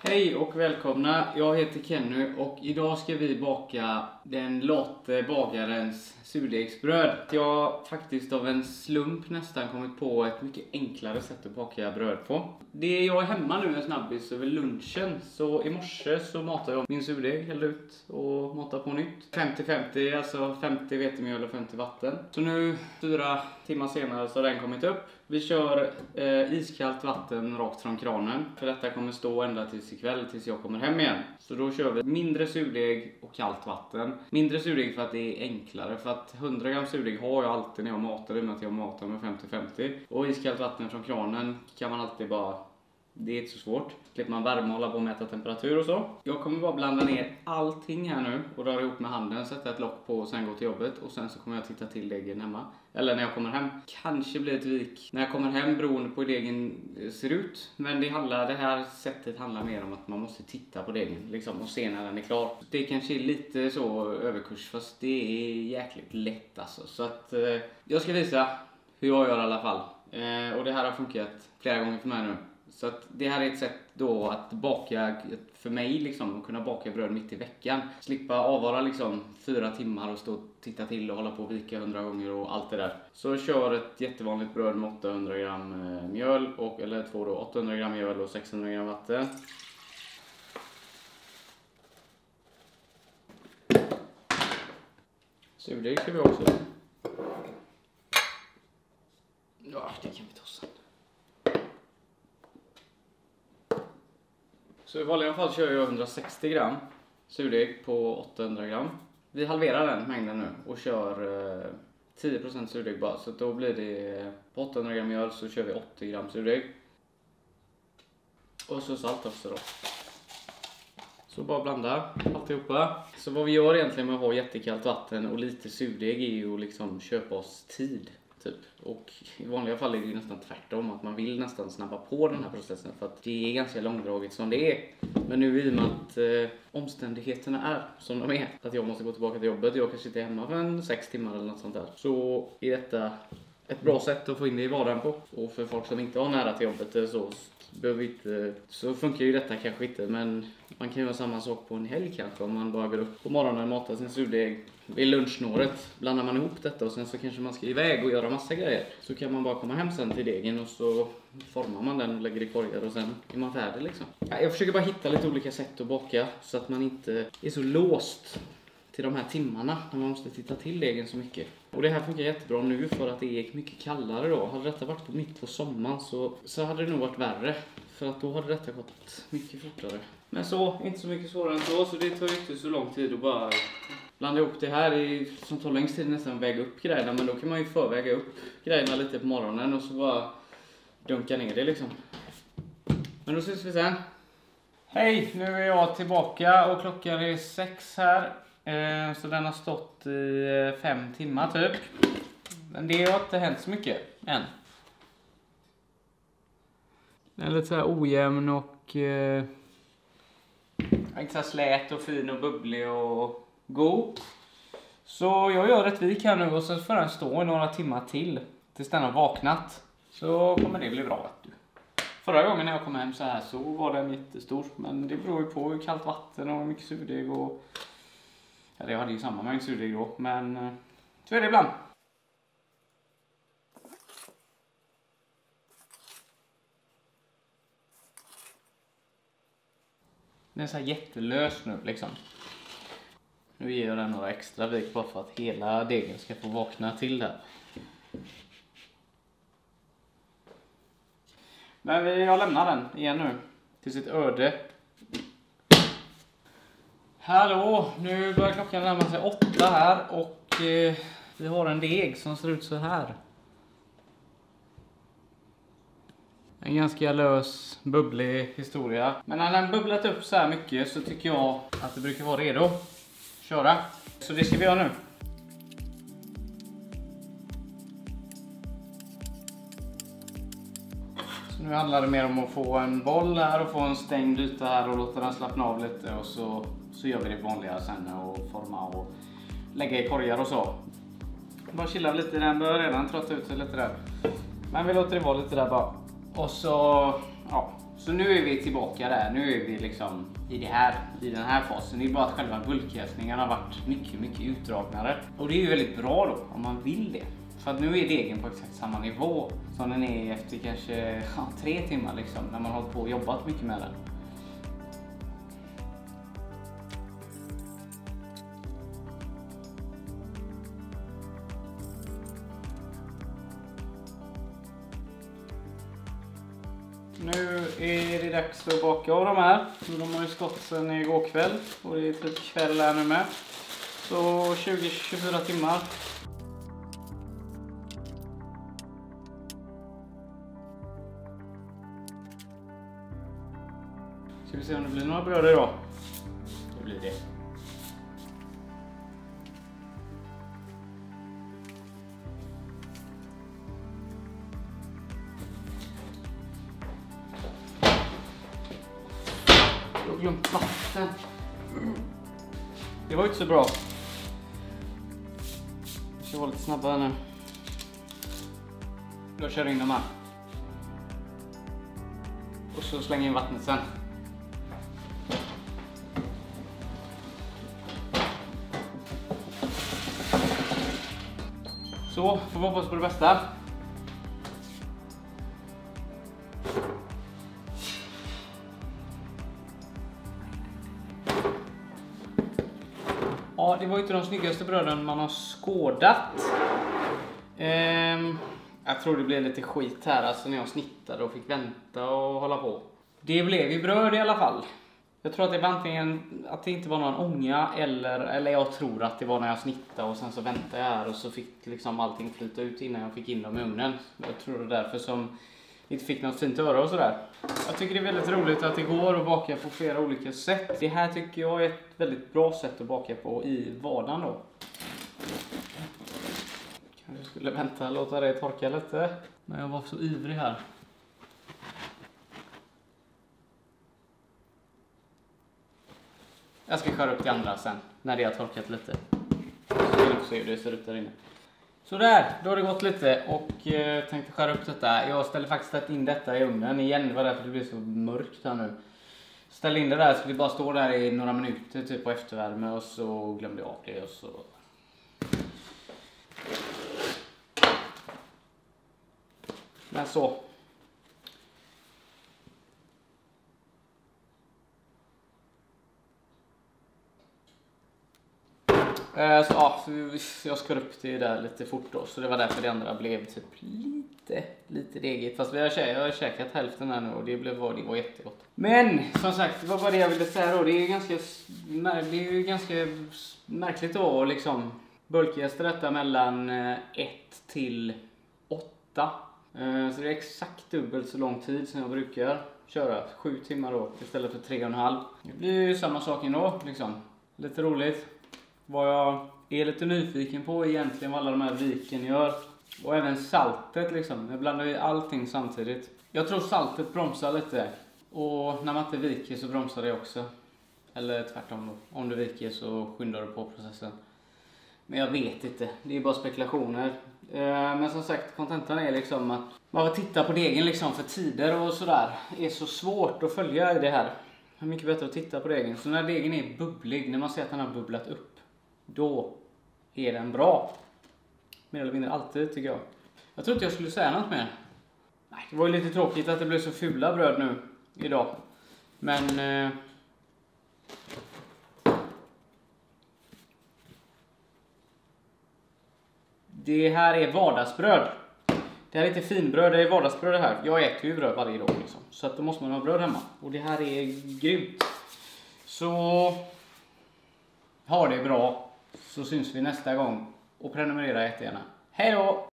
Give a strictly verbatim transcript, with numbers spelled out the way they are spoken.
Hej och välkomna, jag heter Kenny och idag ska vi baka den late bagarens surdegsbröd. Jag har faktiskt av en slump nästan kommit på ett mycket enklare sätt att baka bröd på. Det jag är hemma nu en snabbis över lunchen, så i morse så matar jag min surdeg, häller ut och matar på nytt. femtio femtio, alltså femtio vetemjöl och femtio vatten. Så nu, fyra timmar senare, så har den kommit upp. Vi kör eh, iskallt vatten rakt från kranen. För detta kommer stå ända tills ikväll, tills jag kommer hem igen. Så då kör vi mindre surdeg och kallt vatten. Mindre surdeg för att det är enklare. För att hundra gram surdeg har jag alltid när jag matar, i och med att jag matar med femtio femtio. Och iskallt vatten från kranen kan man alltid bara... Det är inte så svårt. Klipper man värme och hålla på och mäta temperatur och så. Jag kommer bara blanda ner allting här nu och röra ihop med handen, sätta ett lock på och sen gå till jobbet. Och sen så kommer jag titta till degen hemma. Eller när jag kommer hem. Kanske blir ett vik när jag kommer hem beroende på hur degen ser ut. Men det, handlar, det här sättet handlar mer om att man måste titta på degen liksom, och se när den är klar. Det kanske är lite så överkurs, fast det är jäkligt lätt alltså. Så att eh, jag ska visa hur jag gör i alla fall. Eh, och det här har funkat flera gånger för mig nu. Så att det här är ett sätt då att baka, för mig liksom, att kunna baka bröd mitt i veckan. Slippa avvara liksom fyra timmar och stå och titta till och hålla på och vika hundra gånger och allt det där. Så kör ett jättevanligt bröd med åttahundra gram mjöl, och, eller två då, åttahundra gram mjöl och sexhundra gram vatten. Surdeg ska vi också. Ja, det kan vi ta sen. Så i vanliga fall kör jag hundrasextio gram surdeg på åttahundra gram. Vi halverar den mängden nu och kör eh, tio procent surdeg bara. Så då blir det på åttahundra gram mjöl så kör vi åttio gram surdeg. Och så salt också då. Så bara blanda alltihopa. Så vad vi gör egentligen med att ha jättekallt vatten och lite surdeg är ju att liksom köpa oss tid. Typ. Och i vanliga fall är det ju nästan tvärtom, att man vill nästan snabba på den här processen för att det är ganska långdraget som det är. Men nu i och med att eh, omständigheterna är som de är, att jag måste gå tillbaka till jobbet, jag kanske sitter hemma för en sex timmar eller något sånt där, så är detta ett bra sätt att få in det i vardagen på. Och för folk som inte har nära till jobbet så, behöver inte, så funkar ju detta kanske inte, men man kan göra samma sak på en helg kanske. Om man bara går upp på morgonen och matar sin surdeg vid lunchsnåret, blandar man ihop detta och sen så kanske man ska iväg och göra massa grejer. Så kan man bara komma hem sen till degen och så formar man den och lägger i korgar och sen är man färdig liksom. Jag försöker bara hitta lite olika sätt att baka så att man inte är så låst till de här timmarna när man måste titta till degen så mycket. Och det här funkar jättebra nu för att det är mycket kallare då. Hade detta varit på mitt på sommaren så, så hade det nog varit värre. För att då hade detta gått mycket fortare. Men så, inte så mycket svårare än så. Så det tar ju inte så lång tid att bara blanda ihop det här. I, som tar längst tid nästan väga upp grejerna. Men då kan man ju förväga upp grejerna lite på morgonen och så bara dunka ner det liksom. Men då ses vi sen. Hej, nu är jag tillbaka och klockan är sex här. Så den har stått i fem timmar typ. Men det har inte hänt så mycket än. Den är lite så här ojämn och eh, inte så här slät och fin och bubblig och god. Så jag gör ett vik här nu och så får den stå i några timmar till tills den har vaknat. Så kommer det bli bra, vet du. Förra gången när jag kom hem så här så var den jättestor. Men det beror ju på hur kallt vatten och mycket surdeg och... Ja, det hade ju samma mängd surdeg då, men så är det ibland. Den är så här jättelös nu liksom. Nu ger jag den några extra vik bara för att hela degen ska få vakna till där. Men jag lämnar den igen nu till sitt öde. Hallå, nu börjar klockan närma sig åtta här och eh, vi har en deg som ser ut så här. En ganska lös, bubblig historia. Men när den bubblat upp så här mycket så tycker jag att det brukar vara redo att köra. Så det ska vi göra nu. Så nu handlar det mer om att få en boll här och få en stängd yta här och låta den slappna av lite och så... Så gör vi det vanliga sen och forma och lägga i korgar och så. Bara chilla lite, den börjar redan trötta ut sig lite där. Men vi låter det vara lite där bara. Och så, ja, Så nu är vi tillbaka där. Nu är vi liksom i, det här, i den här fasen. Det är bara att själva bulkjäsningen har varit mycket, mycket utdragnare. Och det är ju väldigt bra då, om man vill det. För att nu är degen på exakt samma nivå som den är efter kanske ja, tre timmar liksom. När man har hållit på och jobbat mycket med den. Nu är det dags att baka av de här. De har ju stått sedan igår kväll. Och det är typ kväll här nu med. Så tjugo till tjugofyra timmar. Ska vi se om det blir några bröd idag. Det blir det. Jag har glömt vatten. Det var inte så bra. Jag ska vara lite snabbare nu. Jag kör in dem här. Och så slänger in vattnet sen. Så, får vi hoppas på det bästa. Ja, det var ju inte de snyggaste bröden man har skådat. Ehm, jag tror det blev lite skit här alltså när jag snittade och fick vänta och hålla på. Det blev ju bröd i alla fall. Jag tror att det var antingen att det inte var någon ånga eller, eller jag tror att det var när jag snittade och sen så väntade jag här och så fick liksom allting flyta ut innan jag fick in dem i ugnen. Jag tror det är därför som jag inte fick något fint öra och sådär. Jag tycker det är väldigt roligt att det går att baka på flera olika sätt. Det här tycker jag är ett väldigt bra sätt att baka på i vardagen då. Kanske skulle vänta och låta det torka lite. Men jag var så ivrig här. Jag ska skära upp det andra sen, när det har torkat lite. Så vi får se hur det ser ut där inne. Så där, då har det gått lite och eh, tänkte skära upp detta. Jag ställde faktiskt in detta i ugnen igen, det var därför det blev så mörkt här nu. Ställde in det där, så det bara står där i några minuter typ på eftervärme och så glömde jag av det och så... Men så. Så, ja, jag skar upp det där lite fort då, så det var därför det andra blev typ lite, lite degigt. Fast vi har, kä jag har käkat hälften här nu och det, blev, det var jättegott. Men som sagt, det var bara det jag ville säga då. Det är ganska, det är ju ganska märkligt då att liksom bulkjästa detta mellan ett till åtta. Så det är exakt dubbelt så lång tid som jag brukar köra. Sju timmar då istället för tre och en halv. Det blir ju samma sak ändå liksom. Lite roligt. Vad jag är lite nyfiken på egentligen vad alla de här viken gör. Och även saltet liksom. Jag blandar ju allting samtidigt. Jag tror saltet bromsar lite. Och när man inte viker så bromsar det också. Eller tvärtom då. Om du viker så skyndar du på processen. Men jag vet inte. Det är bara spekulationer. Men som sagt, kontentan är liksom att man får titta på degen liksom för tider och sådär. Det är så svårt att följa i det här. Det är mycket bättre att titta på degen. Så när degen är bubblig, när man ser att den har bubblat upp. Då är den bra. Mer eller mindre alltid tycker jag. Jag tror inte jag skulle säga något mer. Nej, det var ju lite tråkigt att det blev så fula bröd nu idag. Men... Eh, det här är vardagsbröd. Det här är inte finbröd, det är vardagsbröd det här. Jag äter ju bröd varje dag liksom. Så att då måste man ha bröd hemma. Och det här är grymt. Så... ha det bra. Så syns vi nästa gång. Och prenumerera jättegärna. Hej då!